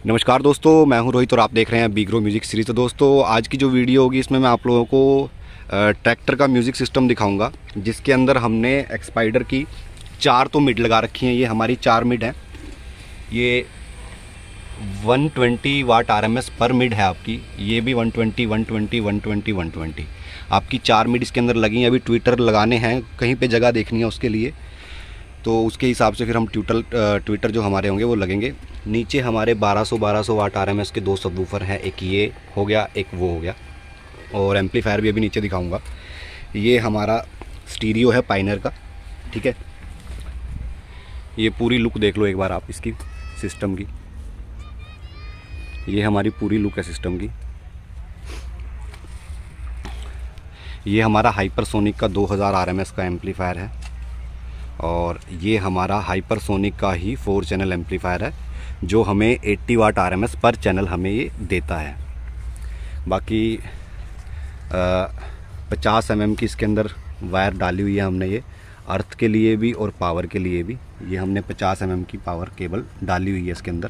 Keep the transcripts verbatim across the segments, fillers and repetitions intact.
नमस्कार दोस्तों, मैं हूं रोहित और आप देख रहे हैं बीग्रो म्यूज़िक सीरीज़। तो दोस्तों आज की जो वीडियो होगी इसमें मैं आप लोगों को ट्रैक्टर का म्यूज़िक सिस्टम दिखाऊंगा, जिसके अंदर हमने एक्सपाइडर की चार तो मिड लगा रखी हैं। ये हमारी चार मिड हैं। ये एक सौ बीस वाट आरएमएस पर मिड है आपकी। ये भी एक सौ बीस, एक सौ बीस, एक सौ बीस, एक सौ बीस आपकी चार मिड इसके अंदर लगी हैं। अभी ट्विटर लगाने हैं, कहीं पे जगह देखनी है उसके लिए, तो उसके हिसाब से फिर हम ट्विटर ट्विटर जो हमारे होंगे वो लगेंगे। नीचे हमारे बारह सौ बारह सौ वाट आरएमएस के दो सबवूफर हैं। एक ये हो गया, एक वो हो गया, और एम्पलीफायर भी अभी नीचे दिखाऊंगा। ये हमारा स्टीरियो है पाइनर का, ठीक है। ये पूरी लुक देख लो एक बार आप इसकी सिस्टम की। ये हमारी पूरी लुक है सिस्टम की। ये हमारा हाइपरसोनिक का दो हज़ार आरएमएस का एम्पलीफायर है, और ये हमारा हाइपरसोनिक का ही फोर चैनल एम्पलीफायर है, जो हमें अस्सी वाट आरएमएस पर चैनल हमें ये देता है। बाकी पचास एम एम की इसके अंदर वायर डाली हुई है हमने, ये अर्थ के लिए भी और पावर के लिए भी। ये हमने पचास एम एम की पावर केबल डाली हुई है इसके अंदर।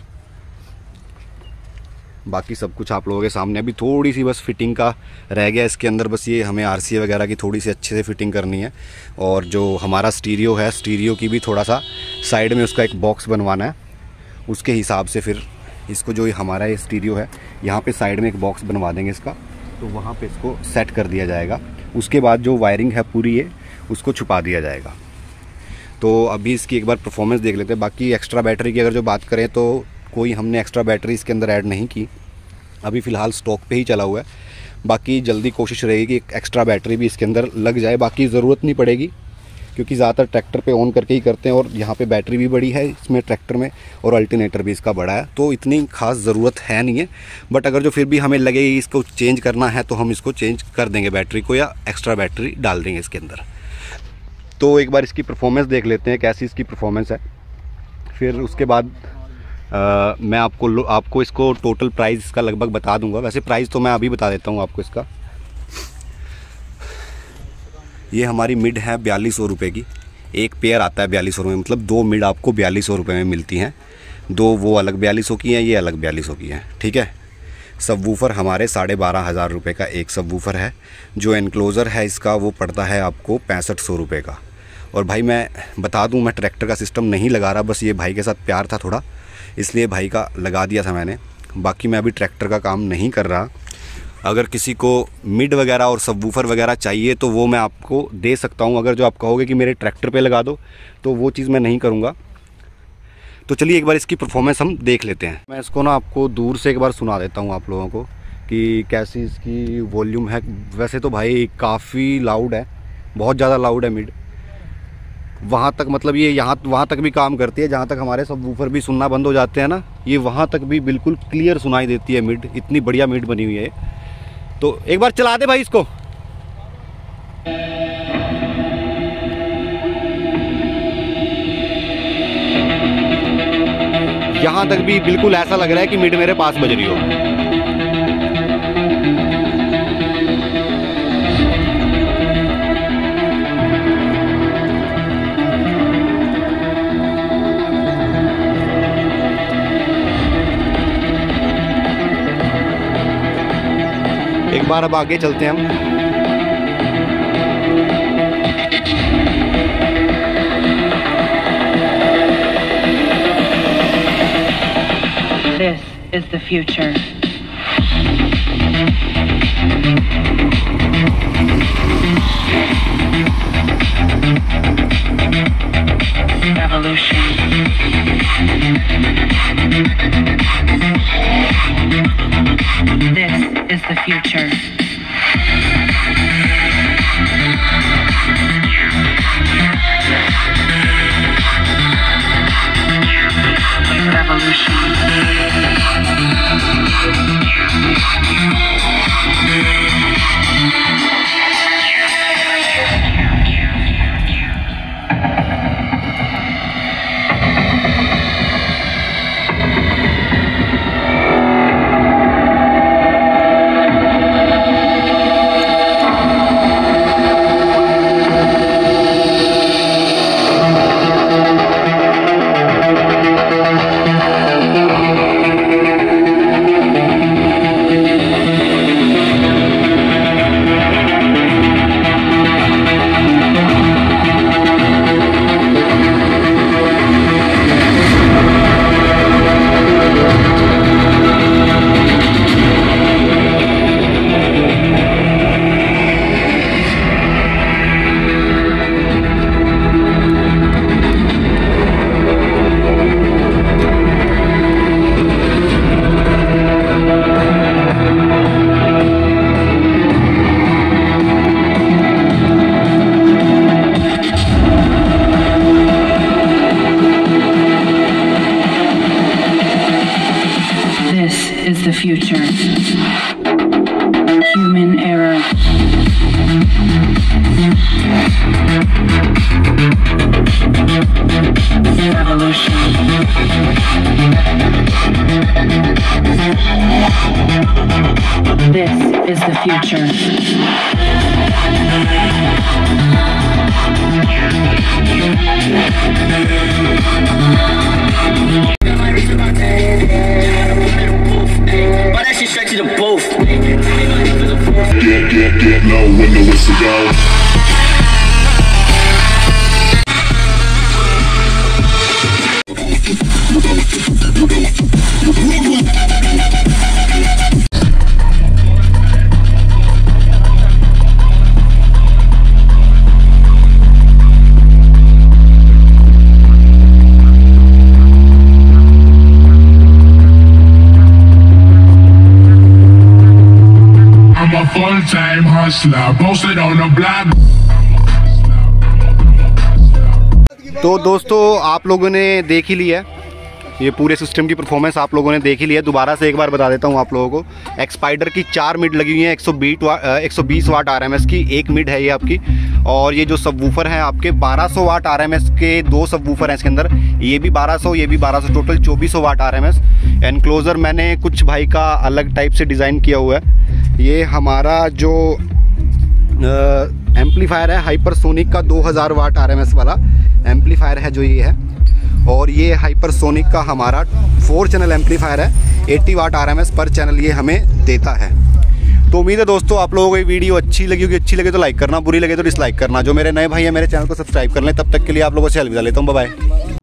बाकी सब कुछ आप लोगों के सामने। अभी थोड़ी सी बस फिटिंग का रह गया इसके अंदर, बस ये हमें आरसीए वगैरह की थोड़ी सी अच्छे से फिटिंग करनी है। और जो हमारा स्टीरियो है, स्टीरियो की भी थोड़ा सा साइड में उसका एक बॉक्स बनवाना है। उसके हिसाब से फिर इसको, जो हमारा ये स्टीरियो है, यहाँ पे साइड में एक बॉक्स बनवा देंगे इसका, तो वहाँ पे इसको सेट कर दिया जाएगा। उसके बाद जो वायरिंग है पूरी है उसको छुपा दिया जाएगा। तो अभी इसकी एक बार परफॉर्मेंस देख लेते हैं। बाकी एक्स्ट्रा बैटरी की अगर जो बात करें तो कोई हमने एक्स्ट्रा बैटरी इसके अंदर ऐड नहीं की, अभी फ़िलहाल स्टॉक पे ही चला हुआ है। बाकी जल्दी कोशिश रहेगी कि एक एक्स्ट्रा बैटरी भी इसके अंदर लग जाए। बाकी ज़रूरत नहीं पड़ेगी, क्योंकि ज़्यादातर ट्रैक्टर पे ऑन करके ही करते हैं, और यहाँ पे बैटरी भी बड़ी है इसमें ट्रैक्टर में, और अल्टरनेटर भी इसका बड़ा है, तो इतनी खास ज़रूरत है नहीं है। बट अगर जो फिर भी हमें लगे इसको चेंज करना है तो हम इसको चेंज कर देंगे बैटरी को, या एक्स्ट्रा बैटरी डाल देंगे इसके अंदर। तो एक बार इसकी परफॉर्मेंस देख लेते हैं कैसी इसकी परफॉर्मेंस है, फिर उसके बाद Uh, मैं आपको आपको इसको टोटल प्राइस इसका लगभग बता दूंगा। वैसे प्राइस तो मैं अभी बता देता हूँ आपको इसका। ये हमारी मिड है बयालीस सौ रुपये की। एक पेयर आता है बयालीस सौ रुपये, मतलब दो मिड आपको बयालीस सौ रुपये में मिलती हैं। दो वो अलग बयालीस सौ की हैं, ये अलग बयालीस सौ की हैं, ठीक है। सबवूफर हमारे साढ़े बारह हज़ार रुपये का एक सबवूफर है। जो एनक्लोज़र है इसका वो पड़ता है आपको पैंसठ सौ रुपये का। और भाई मैं बता दूँ, मैं ट्रैक्टर का सिस्टम नहीं लगा रहा, बस ये भाई के साथ प्यार था थोड़ा, इसलिए भाई का लगा दिया था मैंने। बाकी मैं अभी ट्रैक्टर का काम नहीं कर रहा। अगर किसी को मिड वगैरह और सबवूफर वगैरह चाहिए तो वो मैं आपको दे सकता हूँ। अगर जो आप कहोगे कि मेरे ट्रैक्टर पे लगा दो, तो वो चीज़ मैं नहीं करूँगा। तो चलिए एक बार इसकी परफॉर्मेंस हम देख लेते हैं। मैं इसको ना आपको दूर से एक बार सुना देता हूँ आप लोगों को कि कैसी इसकी वॉल्यूम है। वैसे तो भाई काफ़ी लाउड है, बहुत ज़्यादा लाउड है मिड। वहाँ तक, मतलब ये यहाँ वहाँ तक भी काम करती है, जहाँ तक हमारे सबवूफर भी सुनना बंद हो जाते हैं ना, ये वहाँ तक भी बिल्कुल क्लियर सुनाई देती है मिड। इतनी बढ़िया मिड बनी हुई है। तो एक बार चला दे भाई इसको। यहाँ तक भी बिल्कुल ऐसा लग रहा है कि मिड मेरे पास बज रही हो। एक बार अब आगे चलते हैं हम। This is the future. Revolution. This is the future. Revolution. the future. Human error. Revolution. This is the future. But that shit straight to the booth. Get, get, get low when the whistle goes. Full-time hustler, posted on the block. तो दोस्तों आप लोगों ने देख ही लिया है ये पूरे सिस्टम की परफॉर्मेंस, आप लोगों ने देख ही लिया। दोबारा से एक बार बता देता हूँ आप लोगों को। एक्सपाइडर की चार मिड लगी हुई है, एक सौ बीस वाट एक सौ बीस वाट आरएमएस की एक मिड है ये आपकी। और ये जो सबवूफर हैं आपके बारह सौ वाट आरएमएस के दो सबवूफर हैं इसके अंदर, ये भी बारह सौ ये भी बारह सौ, टोटल चौबीस सौ वाट आरएमएस। एनक्लोज़र मैंने कुछ भाई का अलग टाइप से डिज़ाइन किया हुआ है। ये हमारा जो एम्पलीफायर है हाइपरसोनिक का दो हज़ार वाट आरएमएस वाला एम्पलीफायर है जो ये है। और ये हाइपरसोनिक का हमारा फोर चैनल एम्पलीफायर है, अस्सी वाट आरएमएस पर चैनल ये हमें देता है। तो उम्मीद है दोस्तों आप लोगों को ये वीडियो अच्छी लगी होगी। अच्छी लगे तो लाइक करना, बुरी लगे तो डिसलाइक करना। जो मेरे नए भाई है मेरे चैनल को सब्सक्राइब कर लें। तब तक के लिए आप लोगों से अलविदा लेता हूँ, बाय बाय।